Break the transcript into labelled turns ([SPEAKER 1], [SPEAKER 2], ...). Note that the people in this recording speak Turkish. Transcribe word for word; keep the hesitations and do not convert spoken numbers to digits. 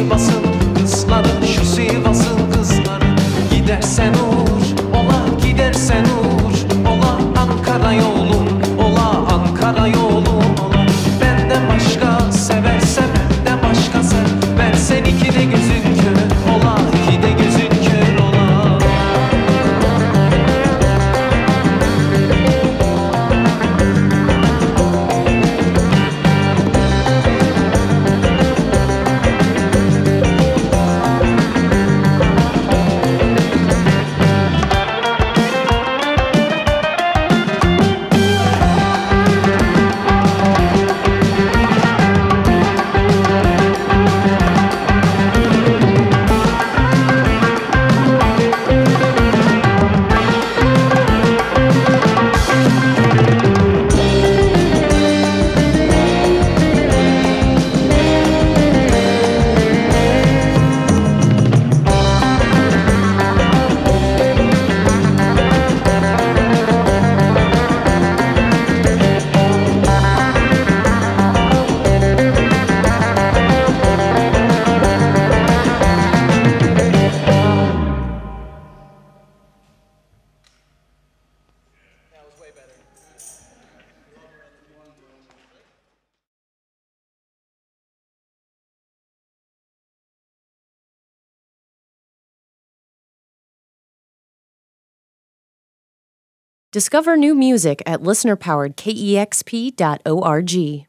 [SPEAKER 1] Sivas'ın kızları, şu Sivas'ın kızları. Gidersen uğur, ola gidersen uğur, ola Ankara yolum, ola Ankara yolum, ola. Benden başka severse benden başka seversen iki de gözün kör, ola iki de gözün kör, ola.
[SPEAKER 2] Discover new music at listener powered K E X P dot org.